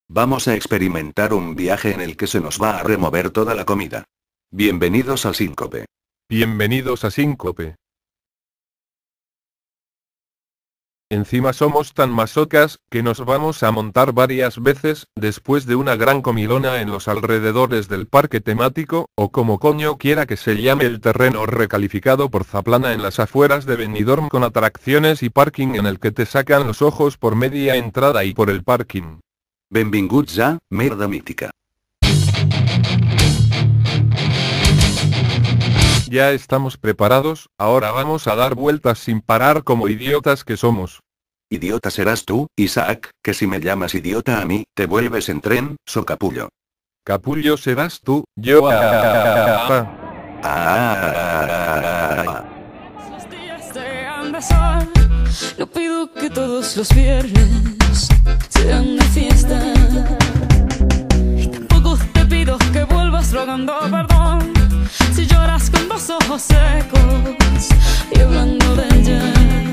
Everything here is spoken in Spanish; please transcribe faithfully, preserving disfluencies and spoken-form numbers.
Vamos a experimentar un viaje en el que se nos va a remover toda la comida. Bienvenidos al Síncope. Bienvenidos a Síncope. Encima somos tan masocas, que nos vamos a montar varias veces, después de una gran comilona en los alrededores del parque temático, o como coño quiera que se llame el terreno recalificado por Zaplana en las afueras de Benidorm, con atracciones y parking en el que te sacan los ojos por media entrada y por el parking. Benvinguts a Merda Mítica. Ya estamos preparados, ahora vamos a dar vueltas sin parar como idiotas que somos. Idiota serás tú, Isaac, que si me llamas idiota a mí, te vuelves en tren, so capullo. Capullo serás tú, yo a... Ah. Los días se han de pasar. No pido que todos los viernes sean de fiesta. Y tampoco te pido que vuelvas rogando perdón si lloras con dos ojos secos y hablando de ella.